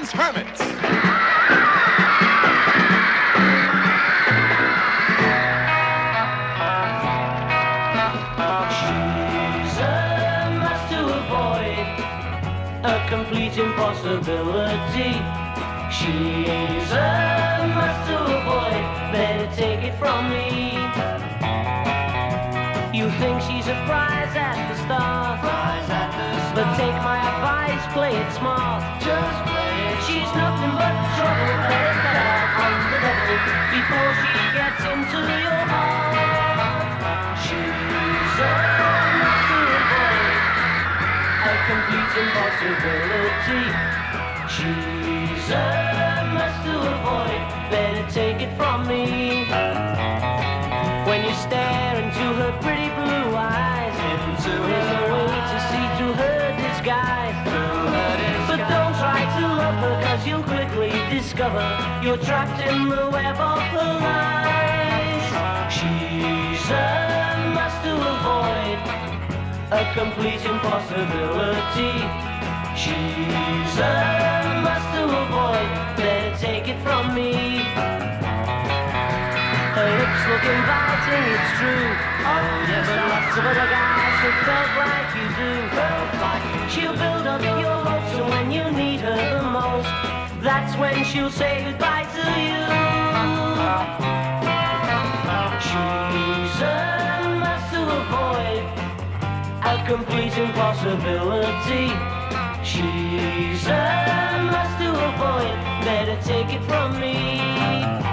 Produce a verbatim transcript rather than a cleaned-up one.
Herman's Hermits. She's a must to avoid, a complete impossibility. She's a must to avoid, better take it from me. You think she's a prize at the start, Prize at the start. but take my advice, play it smart. Just play it. She's nothing but trouble, better get out on the double before she gets into your heart. She's a must to avoid, a complete impossibility. She's a must to avoid, better take it from me. When you stare into her pretty blue eyes, Into there's her no way to see through her disguise. Through her But disguise. don't try to love her, cause you'll quickly discover you're trapped in the web of her lies. She's a must to avoid, a complete impossibility. She's a must to avoid, better take it from me. Her lips look inviting, it's true. Oh, yes, But lots of other guys have felt like you do. felt like you. She'll build up your hopes, and when you need her the most, that's when she'll say goodbye to you. She's a must to avoid, a complete impossibility. She's a must to avoid, better take it from me.